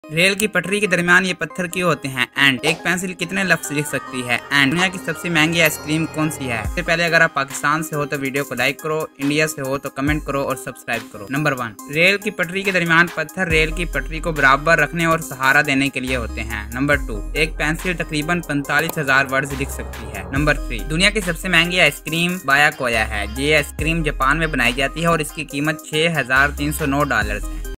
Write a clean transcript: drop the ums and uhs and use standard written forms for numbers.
Rail की पटरी के दरमियान ये पत्थर क्यों होते हैं? एंड एक पेंसिल कितने लफ्ज लिख सकती है? एंड दुनिया की सबसे महंगी आइसक्रीम कौन सी है? सबसे पहले अगर आप पाकिस्तान से हो तो वीडियो को लाइक करो, इंडिया से हो तो कमेंट करो और सब्सक्राइब करो। नंबर 1, रेल की पटरी के दरमियान पत्थर रेल की पटरी को बराबर रखने और सहारा देने के लिए होते हैं। नंबर 2, एक पेंसिल तकरीबन 45,000 वर्ड्स लिख सकती है। नंबर 3, दुनिया की सबसे महंगी आइसक्रीम बाया कोया है। ये आइसक्रीम जापान में बनाई जाती है और इसकी कीमत $6,309 है।